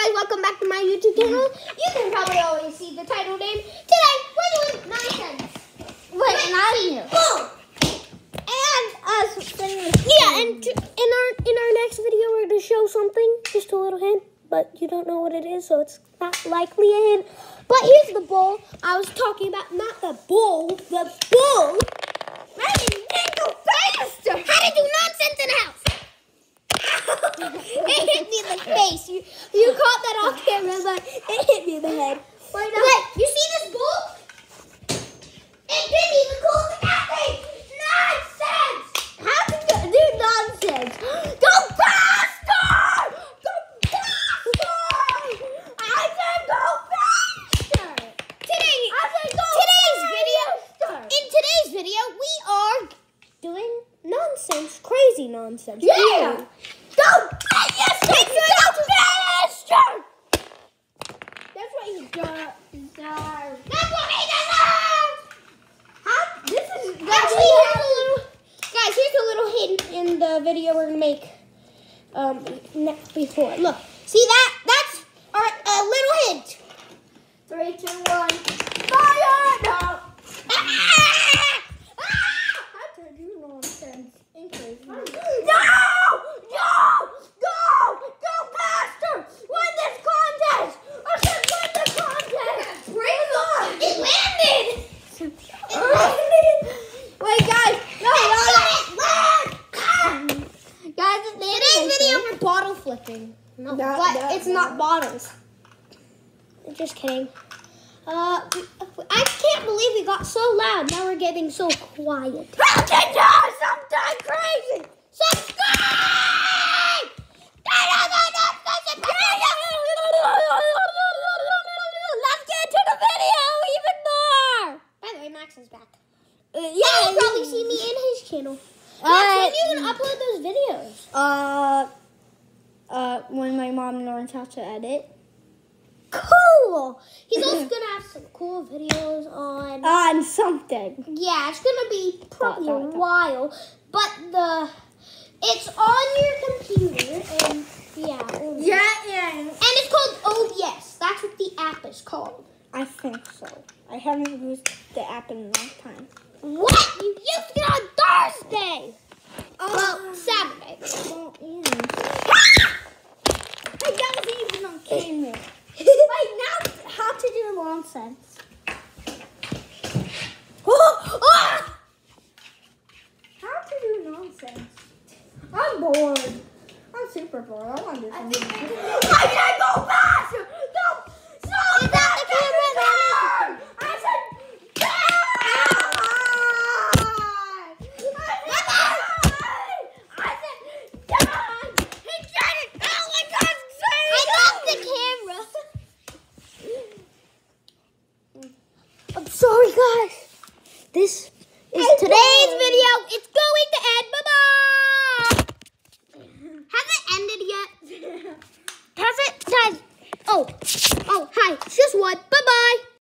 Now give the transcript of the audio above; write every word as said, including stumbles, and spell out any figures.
guys, welcome back to my YouTube channel. You can probably already see the title name. Today, we're doing nonsense. Wait, and I'm new. Boom! And us. Yeah, and t- in our in our next video, we're going to show something. Just a little hint, but you don't know what it is, so it's not likely a hint. But here's the bowl I was talking about. Not the bowl, the bowl. I didn't go faster. How to do nonsense in the house. It hit me in the face. You you caught that off camera, but it hit me in the head. Wait, Wait, you see this bowl? It didn't even cool nothing. Nonsense! How to do nonsense? Go faster! Go faster! I said go faster! Today, I said go today's video. faster! In today's video, we are doing nonsense, crazy nonsense. Yeah! Really. Go faster! Go faster! That's what you got. Deserve. That's what he deserves. How? This is Actually, here's a little, guys, here's a little hint in the video we're gonna make um, next before. Look, see that? That's our a little hint. three, two, one. Fire! No. Ah! How to do nonsense in crazy. No! No! Go! Go faster! Win this contest! I said win the contest! Bring on! It landed. It landed! Wait, guys! No, no, no! Guys, it landed. Today's video we're bottle flipping. No, No, but no, it's no. not bottles. Just kidding. Uh, I can't believe we got so loud. Now we're getting so quiet. How to do something crazy! Subscribe! Let's get to the video even more! By the way, Max is back. Uh, Yeah, yeah, you'll probably see me in his channel. Max, Uh, when are you gonna upload those videos? Uh, uh, when my mom learns how to edit. Cool. He's also gonna have some cool videos on. On something. Yeah, it's gonna be probably Dot, a dot, dot. while, but the it's on your computer and yeah, and Yeah, and it's called O B S. That's what the app is called. I think so. I haven't used the app in a long time. What? You used it on Thursday. Uh, Well, Saturday. Well, yeah. Hey, that was even on camera. Wait, now how to do nonsense. Oh, ah! How to do nonsense. I'm bored. I'm super bored. I want to do something. I can't go faster. Go. Stop. Is that the camera there? I said die. I said die. He said it. Oh my God. I got the camera. I'm sorry, guys. This is I today's know. video. It's going to end. Bye-bye.